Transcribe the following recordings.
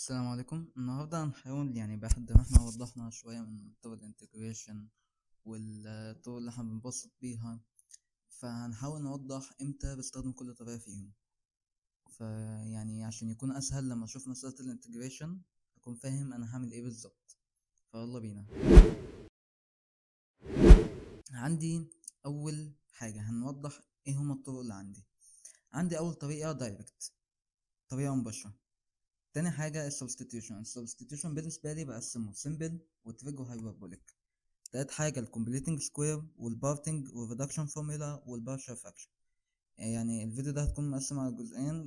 السلام عليكم. النهاردة هنحاول بعد ما احنا وضحنا شوية من طرق الانتجريشن والطرق اللي احنا بنبسط بيها، فهنحاول نوضح امتى بستخدم كل طريقة فيهم. عشان يكون اسهل لما اشوف مسألة الانتجريشن اكون فاهم انا هعمل ايه بالظبط. فيلا بينا. عندي اول حاجة هنوضح ايه هما الطرق اللي عندي اول طريقة دايركت، طريقة مباشرة. تاني حاجة السبستيتيوشن بالنسبة لي بقسمه سيمبل وتريج وهايبربوليك. تالت حاجة الكومبليتنج سكوير والبارتنج والريدكشن فورمولا والبارشال فراكشن. يعني الفيديو ده هتكون مقسم على جزئين،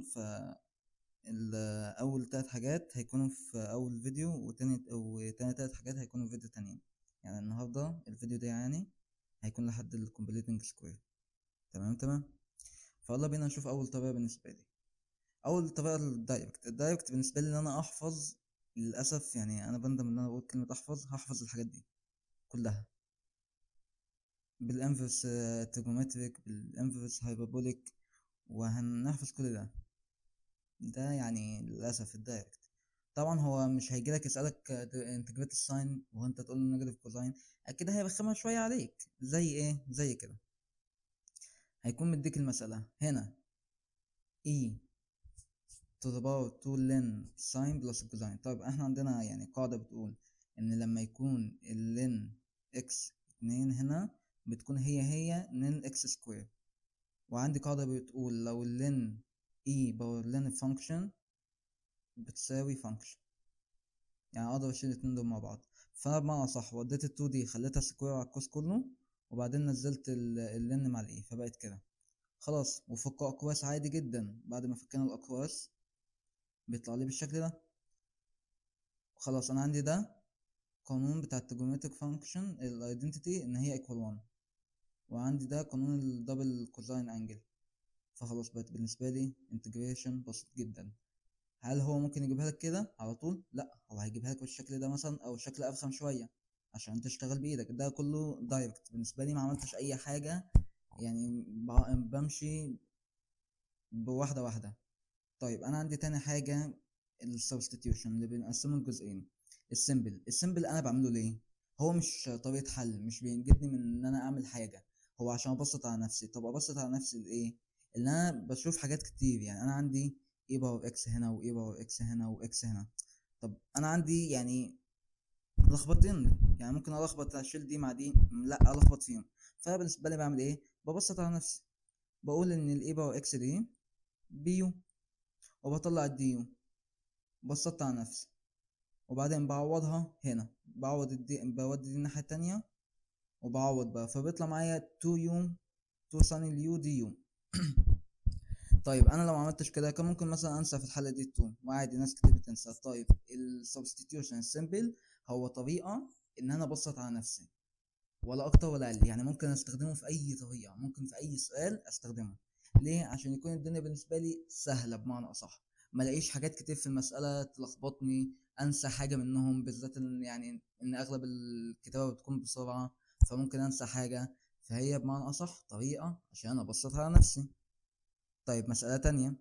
أول تلات حاجات هيكونوا في أول فيديو، وتاني تلات حاجات هيكونوا في فيديو تانيين. يعني النهاردة الفيديو ده هيكون لحد الكومبليتنج سكوير. تمام. فيلا بينا نشوف أول طريقة بالنسبة لي. أول طريقة الدايركت بالنسبة لي إن أنا أحفظ. للأسف أنا بندم إن أنا بقول كلمة هحفظ الحاجات دي كلها بالانفرس تريجومتريك بالانفرس هايبربوليك، وهنحفظ كل ده للأسف الدايركت. طبعا هو مش هيجيلك يسألك انتجريت الساين وانت تقول له نيجاتيف كوزاين، اكيد هيرخمها شوية عليك. زي ايه؟ زي كده هيكون مديك المسألة هنا e to the power 2 ln ساين بلس كوزاين. طيب احنا عندنا قاعدة بتقول ان لما يكون اللين x 2 هنا بتكون هي نين x سكوير. وعندي قاعدة بتقول لو اللين e باور لين فانكشن بتساوي فانكشن، يعني اقدر اشيل الاتنين دول مع بعض. فانا بمعنى صح وديت التو دي خليتها سكوير على القوس كله، وبعدين نزلت اللين مع الاي فبقت كده خلاص. وفك اقواس عادي جدا، بعد ما فكينا الاقواس بيطلع لي بالشكل ده. خلاص انا عندي ده قانون بتاع التريجونومتريك فانكشن الايدنتيتي ان هي ايكوال 1، وعندي ده قانون الدبل كوزاين انجل. فخلاص بقت بالنسبة لي انتجريشن بسيط جدا. هل هو ممكن يجيبها لك كده على طول؟ لا، هو هيجيبها لك بالشكل ده مثلا او شكل افخم شوية عشان تشتغل بايدك. ده كله دايركت بالنسبة لي، ما عملتش اي حاجة، بمشي بواحدة واحدة. طيب انا عندي تاني حاجة السبستيتيوشن اللي بنقسمه لجزئين. السيمبل انا بعمله ليه؟ هو مش طريقة حل، مش بينجدني من ان انا اعمل حاجة، هو عشان ابسط على نفسي. طب ابسط على نفسي لايه؟ اللي انا بشوف حاجات كتير. انا عندي اي باور اكس هنا واي باور اكس هنا واكس هنا. طب انا عندي لخبطين، ممكن الخبط اشيل دي مع دي، لا الخبط فيهم. فبالنسبة لي بعمل ايه؟ ببسط على نفسي، بقول ان الاي باور اكس دي بيو، وبطلع الديو. بسطت على نفسي، وبعدين بعوضها هنا، بودي دي الناحية التانية وبعوض بقى، فبيطلع معايا 2 يو 2 ساين اليو دي يو. طيب انا لو ما عملتش كده كان ممكن مثلا انسى في الحالة دي 2، وعادي ناس كتير بتنسى. طيب السبستيتيوشن السيمبل هو طريقة ان انا ابسط على نفسي، ولا اكتر ولا اقل. ممكن استخدمه في اي طريقة، ممكن في اي سؤال استخدمه. ليه؟ عشان يكون الدنيا بالنسبة لي سهلة بمعنى اصح، ما الاقيش حاجات كتير في المسألة تلخبطني، انسى حاجة منهم، بالذات ان اغلب الكتابة بتكون بسرعة، فممكن انسى حاجة. فهي بمعنى اصح طريقة عشان ابسطها على نفسي. طيب مسألة تانية،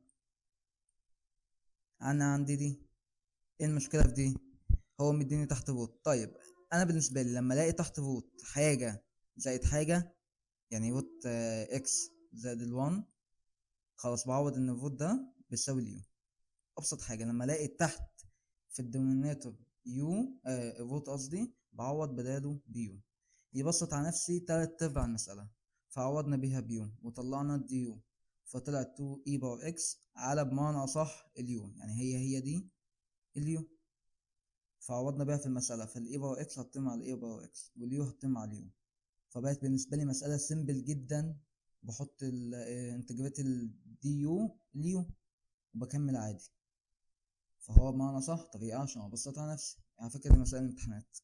انا عندي دي، ايه المشكلة في دي؟ هو مديني تحت روت. طيب انا بالنسبة لي لما الاقي تحت روت حاجة زائد حاجة، روت اكس زائد الوان، خلاص بعوض ان الروت ده بيساوي اليو. ابسط حاجه لما الاقي تحت في الدينوميناتور يو الروت قصدي، بعوض بداله بيو. يبسط على نفسي تلات ارباع المساله. فعوضنا بيها بيو وطلعنا الديو، فطلعت 2 اي باور اكس على بمعنى اصح اليو، هي دي اليو. فعوضنا بيها في المساله، فالاي باور اكس حطينا على الاي باور اكس واليو حطينا على اليو. فبقت بالنسبة لي مسألة سيمبل جدا. بحط انتجريت الدي يو اليو وبكمل عادي. فهو بمعنى صح طريقة عشان أبسط على نفسي. على فكرة دي مسائل امتحانات.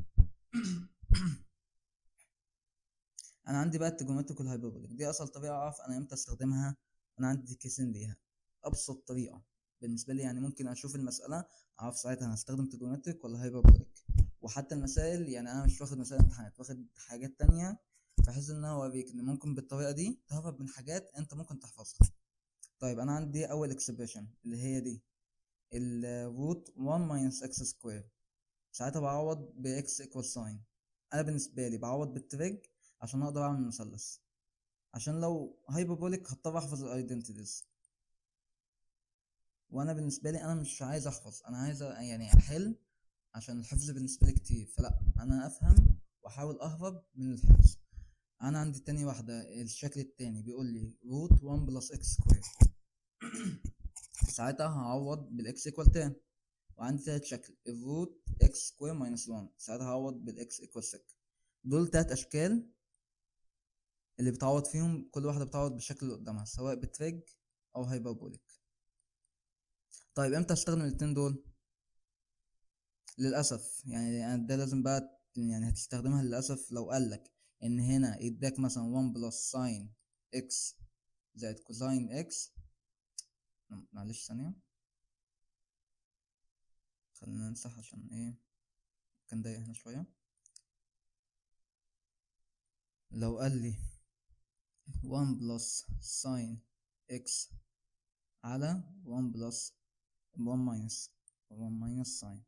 أنا عندي بقى التريجونومتريك والهايبربوليك، دي أصل طريقة أعرف أنا إمتى أستخدمها. أنا عندي كيسين ليها. أبسط طريقة بالنسبة لي، ممكن أشوف المسألة أعرف ساعتها أنا هستخدم تريجونومتريك ولا هايبربوليك. وحتى المسائل أنا مش واخد مسائل امتحانات، واخد حاجات تانية، بحيث ان انا اوريك ان ممكن بالطريقه دي تهرب من حاجات انت ممكن تحفظها. طيب انا عندي اول اكسبريشن اللي هي دي الروت 1 ماينس اكس سكوير، ساعتها بعوض باكس ايكوال ساين. انا بالنسبه لي بعوض بالتريج عشان اقدر اعمل مثلث، عشان لو هايبربوليك هضطر احفظ الايدنتيتيز، وانا بالنسبه لي انا مش عايز احفظ، انا عايز يعني احل، عشان الحفظ بالنسبه لي كتير، فلا انا افهم واحاول اهرب من الحفظ. انا عندي تاني واحده الشكل التاني بيقول لي روت 1 بلس اكس سكوير، ساعتها هعوض بالاكس ايكوال 10. وعندي تالت شكل الروت اكس سكوير ماينس 1، ساعتها هعوض بالاكس ايكوال 6. دول تلات اشكال اللي بتعوض فيهم، كل واحده بتعوض بالشكل اللي قدامها سواء بتريج او هايبربوليك. طيب امتى استخدم الاتنين دول؟ للاسف يعني ده لازم بقى يعني هتستخدمها للاسف لو قالك ان هنا اداك مثلا 1 بلس ساين اكس زائد كوزاين اكس. معلش ثانيه، خلينا نمسح عشان ايه كان ضايق هنا شويه. لو قال لي 1 بلس ساين اكس على 1 بلس 1 ماينس 1 ماينس ساين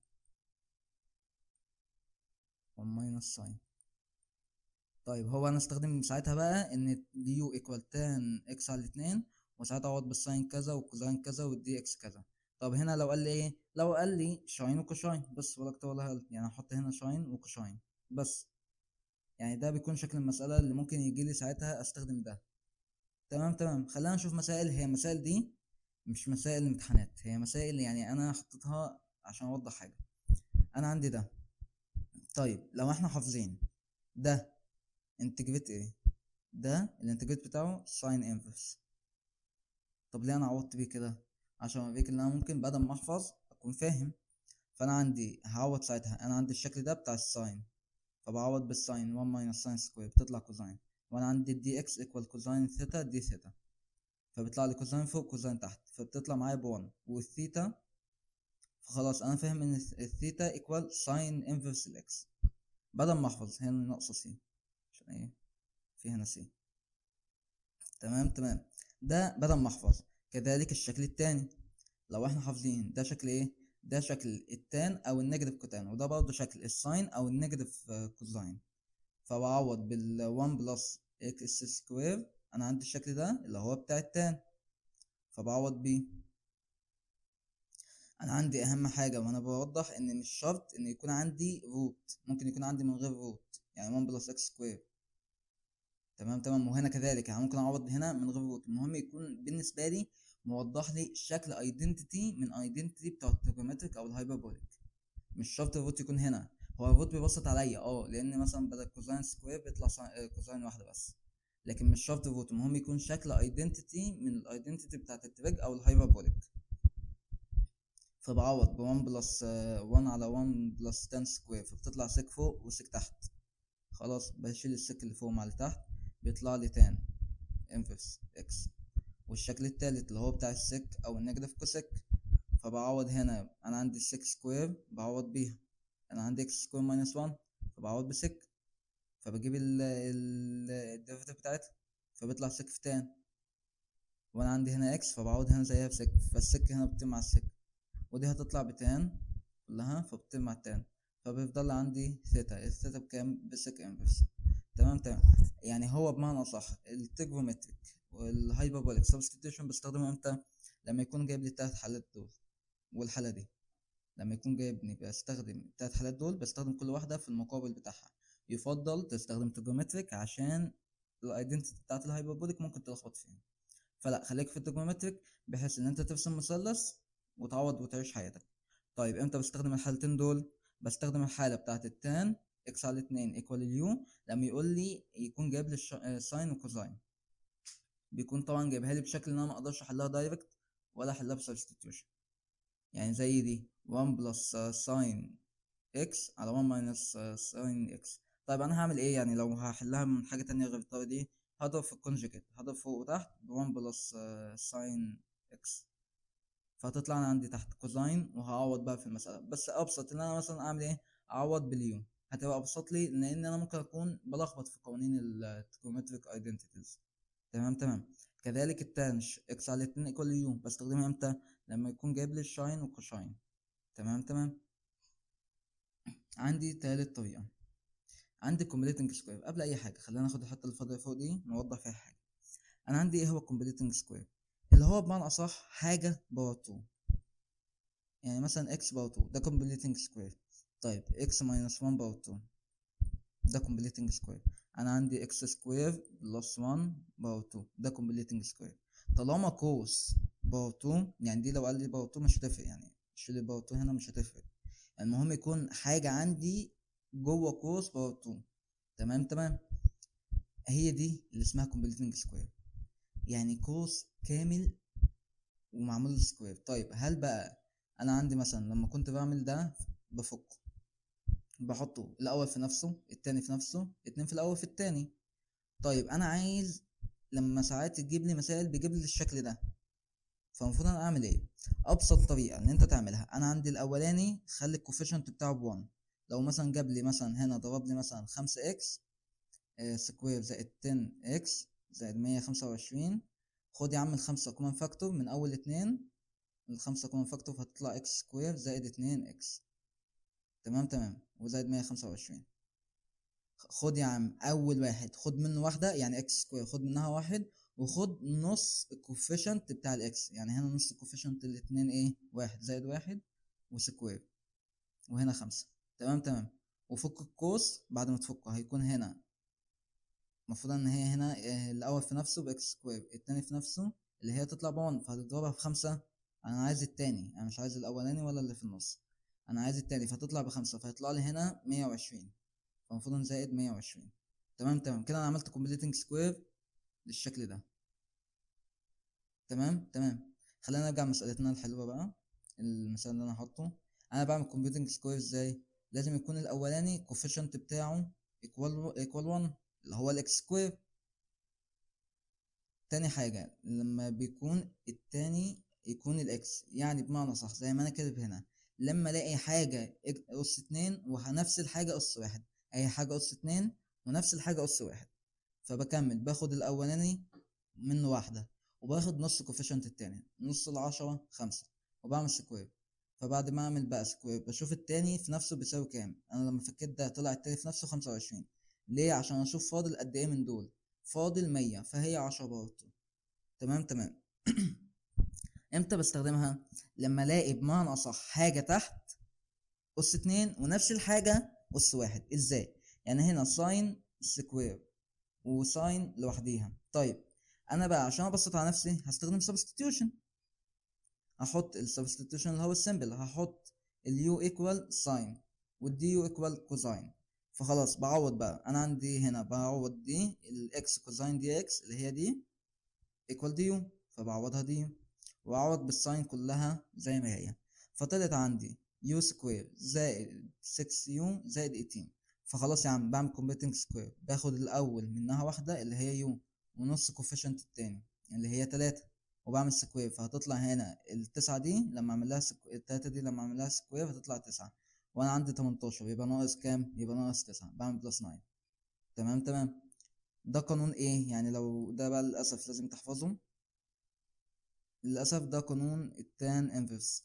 1 ماينس ساين. طيب هو انا استخدم ساعتها بقى ان اليو ايكوال تان اكس على الاتنين، وساعتها اعوض بالساين كذا والكوزاين كذا والدي اكس كذا. طب هنا لو قال لي ايه، لو قال لي شاين وكوشاين بس ولا اكتر ولا اقل، يعني احط هنا شاين وكوشاين بس، يعني ده بيكون شكل المسألة اللي ممكن يجي لي ساعتها استخدم ده. تمام تمام، خلينا نشوف مسائل. هي مسائل دي مش مسائل امتحانات، هي مسائل يعني انا حطيتها عشان اوضح حاجة. انا عندي ده، طيب لو احنا حافظين ده انتجريت ايه، ده الانتجريت بتاعه ساين انفرس. طب ليه انا عوضت بيه كده؟ عشان اوريك ان انا ممكن بدل ما احفظ اكون فاهم. فانا عندي هعوض ساعتها، انا عندي الشكل ده بتاع الساين، فبعوض بالساين 1 ماينس ساين سكوير بتطلع كوزاين، وانا عندي الدي اكس ايكوال كوزاين ثيتا دي ثيتا، فبيطلع لي كوزاين فوق كوزاين تحت، فبتطلع معايا ب1 والثيتا. فخلاص انا فاهم ان الثيتا ايكوال ساين انفرس الاكس، بدل ما احفظ هنا ناقصه سي، عشان ايه في هنا سي. تمام تمام، ده بدل ما احفظ. كذلك الشكل التاني لو احنا حافظين ده شكل ايه، ده شكل التان او النيجاتيف كوتان، وده برضه شكل الساين او النيجاتيف كوزاين. فبعوض بال 1 بلس اكس سكوير، انا عندي الشكل ده اللي هو بتاع التان، فبعوض بيه. انا عندي اهم حاجه وانا بوضح ان مش شرط ان يكون عندي روت، ممكن يكون عندي من غير روت، يعني 1 بلس اكس سكوير. تمام تمام، وهنا كذلك يعني ممكن اعوض هنا من غير روت، المهم يكون بالنسبه لي موضح لي شكل ايدنتيتي من ايدنتيتي بتاع التريجومتريك او الهايبربوليك. مش شرط الروت يكون هنا، هو الروت بيبسط عليا لان مثلا بدل كوزاين سكوير بيطلع كوزاين واحده بس، لكن مش شرط الروت، المهم يكون شكل ايدنتيتي من الايدنتيتي بتاعت التريج او الهايبربوليك. فبعوض ب 1 بلس 1 على 1 بلس 10 سكوير، فبتطلع سك فوق وسك تحت. خلاص بشيل السك اللي فوق مع اللي تحت، بيطلع لي تان انفرس اكس. والشكل التالت اللي هو بتاع السك او النيجاتيف كوسك، فبعوض هنا انا عندي السك سكوير بعوض بيها، انا عندي اكس سكوير ماينس 1 فبعوض بسك، فبجيب الديريفيتيف بتاعتها، فبيطلع سك في تان. وانا عندي هنا اكس فبعوض هنا زيها بسك، فالسك هنا بتطير مع السك، ودي هتطلع بتان كلها فبتطير مع التان، فبيفضل عندي ثيتا، الثيتا بكام؟ بسك انفرس. تمام تمام، يعني هو بمعنى صح التريجومتريك والهايبربوليك سبستيتيوشن بستخدمه امتى؟ لما يكون جايب لي التلات حالات دول والحالة دي. لما يكون جايبني بستخدم التلات حالات دول، بستخدم كل واحدة في المقابل بتاعها. يفضل تستخدم تريجومتريك عشان الايدنتيتي بتاعت الهايبربوليك ممكن تلخبط فيها، فلا خليك في التريجومتريك بحيث ان انت ترسم مثلث وتعوض وتعيش حياتك. طيب امتى بستخدم الحالتين دول؟ بستخدم الحالة بتاعت التان اكس على اتنين ايكوال اليو، لما يقول لي يكون جايب لي ساين وكوزاين، بيكون طبعا جايبها لي بشكل ان انا ما اقدرش احلها دايركت ولا احلها بسبستيتيوشن. يعني زي دي 1 بلس ساين اكس على 1 ماينس ساين اكس. طيب انا هعمل ايه يعني لو هحلها من حاجة تانية غير الطريقة دي؟ هضرب في الكونجكت، هضرب فوق وتحت ب 1 بلس ساين اكس، فهتطلع انا عندي تحت كوزاين، وهعوض بقى في المسألة. بس ابسط ان انا مثلا اعمل ايه، اعوض باليو، هتبقى ابسط لي لان انا ممكن اكون بلخبط في قوانين التريجومتريك ايدنتيتيز. تمام تمام، كذلك التان اكس على 2 ايكوال يو، بستخدمها امتى؟ لما يكون جايب لي الشاين والكوشاين. تمام تمام. عندي تالت طريقة، عندي كومبليتنج سكوير. قبل اي حاجة خلينا ناخد الحتة اللي فاضية فوق دي نوضح فيها حاجة. انا عندي ايه هو كومبليتنج سكوير؟ اللي هو بمعنى اصح حاجة باور 2، يعني مثلا اكس باور 2 ده كومبليتنج سكوير. طيب اكس ماينس 1 باور 2 ده كومبليتنج سكوير. انا عندي اكس سكوير بلس 1 باور 2 ده كومبليتنج سكوير. طالما كوس باور 2، يعني دي لو قال لي باور 2 مش هتفرق، يعني شيل الباور 2 هنا مش هتفرق، المهم يكون حاجة عندي جوه قوس باور 2. تمام تمام. هي دي اللي اسمها كومبليتنج سكوير، يعني قوس كامل ومعمول سكوير. طيب هل بقى انا عندي مثلا لما كنت بعمل ده بفكه، بحطه الاول في نفسه التاني في نفسه، اتنين في الاول في التاني. طيب انا عايز لما ساعات تجيب لي مسائل بيجيب لي الشكل ده، فالمفروض انا اعمل ايه؟ ابسط طريقه ان انت تعملها، انا عندي الاولاني خلي الكوفيشنت بتاعه ب1. لو مثلا جاب لي مثلا هنا ضرب لي مثلا 5 اكس سكوير زائد 10 اكس زائد 125، خد يا عم الخمسة كومن فاكتور من اول اتنين، الخمسة كومن فاكتور هتطلع اكس سكوير زائد 2 اكس. تمام تمام، وزائد 125. خد يا عم اول واحد خد منه واحده يعني اكس سكوير، خد منها واحد، وخد نص الكوفيشنت بتاع الاكس، يعني هنا نص الكوفيشنت الاتنين ايه، واحد زائد واحد وسكوير، وهنا خمسة. تمام تمام. وفك القوس، بعد ما تفكه هيكون هنا المفروض ان هي هنا الاول في نفسه باكس سكوير، التاني في نفسه اللي هي تطلع بون، فهتضربها في خمسة. انا عايز التاني، انا مش عايز الاولاني ولا اللي في النص، انا عايز التاني، فهتطلع بخمسة، فهيطلع لي هنا 120، فالمفروض نزود 120. تمام تمام كده انا عملت كومبليتنج سكوير للشكل ده. تمام تمام. خلينا نرجع مسألتنا الحلوة بقى، المثال اللي انا حاطه. انا بعمل كومبليتنج سكوير ازاي؟ لازم يكون الاولاني كوفيشنت بتاعه ايكوال 1 اللي هو الاكس سكوير. تاني حاجة لما بيكون التاني يكون الاكس، يعني بمعنى صح زي ما انا كاتب هنا، لما الاقي حاجة اس اتنين ونفس الحاجة اس واحد، اي حاجة اس اتنين ونفس الحاجة اس واحد، فبكمل باخد الاولاني منه واحدة، وباخد نص كوفيشنت التاني، نص العشرة خمسة، وبعمل سكوير. فبعد ما اعمل بقى سكوير بشوف التاني في نفسه بيساوي كام. انا لما فكيت ده طلع التاني في نفسه 25. ليه؟ عشان اشوف فاضل قد ايه من دول، فاضل 100، فهي 10 برضه. تمام تمام. امتى بستخدمها؟ لما الاقي بمعنى اصح حاجة تحت اس اتنين ونفس الحاجة اس واحد. ازاي؟ يعني هنا ساين سكوير وساين لوحديها. طيب انا بقى عشان ابسط على نفسي هستخدم substitution، هحط السبستيتيوشن اللي هو السيمبل، هحط اليو ايكوال ساين والدي يو ايكوال كوزاين. فخلاص بعوض بقى، انا عندي هنا بعوض دي الاكس كوزاين دي اكس اللي هي دي ايكوال دي يو، فبعوضها دي يو، واعوض بالساين كلها زي ما هي، فطلعت عندي يو سكوير زائد 6 يو زائد 18. فخلاص يا عم بعمل كومبيتنج سكوير، باخد الاول منها واحده اللي هي يو ونص كوفيشنت التاني اللي هي 3، وبعمل سكوير، فهتطلع هنا التسعة دي لما اعمل لها التلاتة دي لما اعمل لها سكوير هتطلع 9، وانا عندي 18 يبقى ناقص كام؟ يبقى ناقص 9، بعمل بلس 9. تمام تمام. ده قانون ايه؟ يعني لو ده بقى للاسف لازم تحفظه، للأسف ده قانون التان انفرس،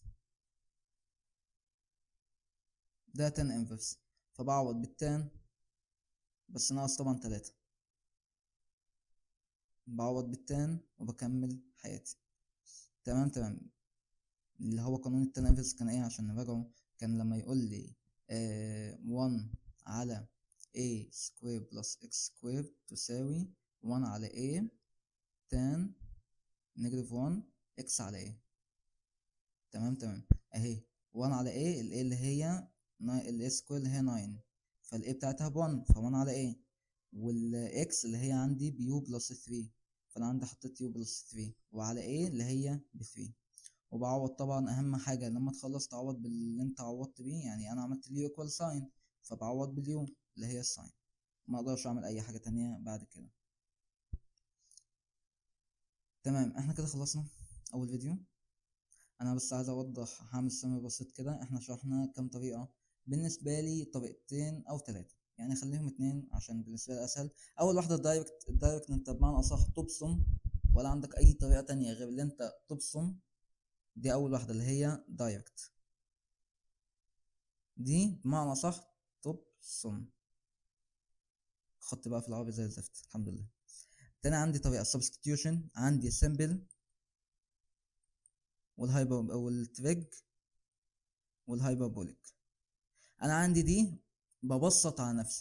ده تان انفرس. فبعوض بالتان بس ناقص طبعا 3، بعوض بالتان وبكمل حياتي. تمام تمام. اللي هو قانون التان انفرس كان ايه عشان نراجعه؟ كان لما يقول لي 1 على a سكوير بلس x سكوير تساوي 1 على a تان نيجاتيف 1 x على a. تمام تمام. اهي 1 على a ال a اللي هي ال a سكوير اللي هي 9، فال a بتاعتها ب1 ف1 على a، وال x اللي هي عندي بيو بلس 3، فانا عندي حطيت يو بلس 3، وعلى a اللي هي ب3. وبعوض طبعا اهم حاجة لما تخلص تعوض باللي انت عوضت بيه، يعني انا عملت اليو ايكوال ساين فبعوض باليو اللي هي الساين، ما اقدرش اعمل اي حاجة تانية بعد كده. تمام احنا كده خلصنا اول فيديو. انا بس عايز اوضح، هعمل سمي بسيط كده. احنا شرحنا كام طريقة؟ بالنسبة لي طريقتين او ثلاثة، يعني خليهم اتنين عشان بالنسبة لي اسهل. اول واحدة الدايركت. الدايركت انت بمعنى اصح تبصم ولا عندك اي طريقة تانية غير اللي انت تبصم، دي اول واحدة اللي هي دايركت، دي بمعنى صح تبصم. خط بقى في العربي زي الزفت، الحمد لله. تاني عندي طريقة substitution، عندي simple والهايبر والتريج والهايبربوليك. انا عندي دي ببسط على نفسي.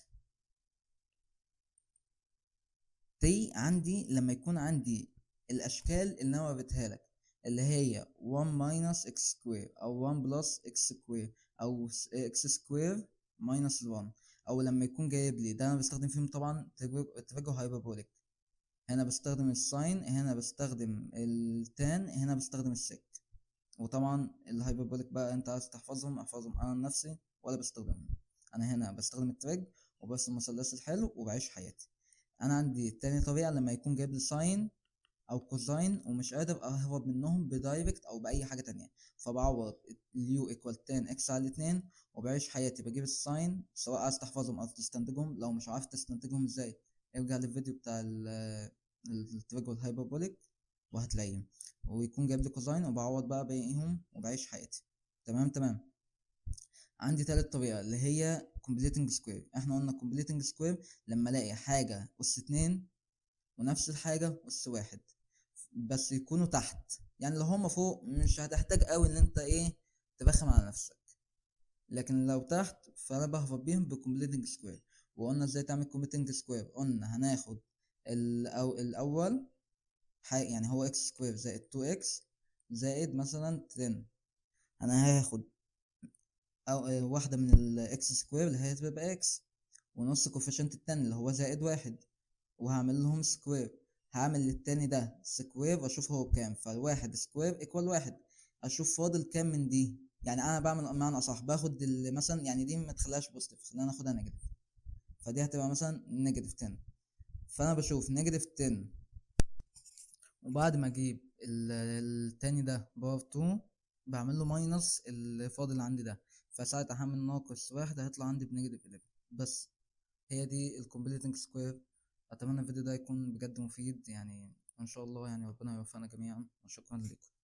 دي عندي لما يكون عندي الاشكال اللي انا وريتها لك، اللي هي 1 minus x square او 1 plus x square او x square minus 1، او لما يكون جايب لي ده انا بستخدم فيهم طبعا تريج وهايبربوليك. هنا بستخدم الساين، هنا بستخدم التان، هنا بستخدم السيك. وطبعا الهايبربوليك بقى انت عايز تحفظهم احفظهم، انا نفسي ولا بستخدمهم. انا هنا بستخدم التريج وبرسم المثلث الحلو وبعيش حياتي. انا عندي تاني طريقة لما يكون جايب لي ساين او كوزاين ومش قادر اهرب منهم بدايركت او باي حاجة تانية، فبعوض اليو ايكوال تان اكس على الاتنين وبعيش حياتي بجيب الساين، سواء عايز تحفظهم او تستنتجهم. لو مش عارف تستنتجهم ازاي ارجع للفيديو بتاع التريج والهايبربوليك وهتلاقيهم، ويكون جايب لي كوزاين وبعوض بقى باقيهم وبعيش حياتي. تمام تمام. عندي تالت طريقة اللي هي completing square. احنا قلنا completing square لما الاقي حاجة أس اتنين ونفس الحاجة أس واحد بس يكونوا تحت، يعني لو هما فوق مش هتحتاج قوي ان انت ايه تبخم على نفسك، لكن لو تحت فانا بهرب بيهم ب completing square. وقلنا ازاي تعمل completing square، قلنا هناخد الأول يعني هو x square زائد 2x زائد مثلا 10. انا هاخد او واحدة من الاكس سكوير اللي هي هتبقى اكس، ونص كوفيشنت التاني اللي هو زائد واحد، وهعمل لهم سكوير. هعمل للتاني ده سكوير واشوف هو بكام، فالواحد سكوير ايكوال واحد. اشوف فاضل كام من دي، يعني انا بعمل معنى اصح باخد مثلا يعني دي ما تخليهاش بوزيتيف، خلينا ناخدها نيجاتيف، فدي هتبقى مثلا نيجاتيف 10. فانا بشوف نيجاتيف 10 وبعد ما اجيب التاني ده باور 2 بعمل له ماينس اللي فاضل عندي ده، فساعة احمل ناقص واحد هيطلع عندي بنيجاتيف 11 بس. هي دي الكومبليتنج سكوير. اتمنى الفيديو ده يكون بجد مفيد يعني، ان شاء الله يعني ربنا يوفقنا جميعا، وشكرا لكم.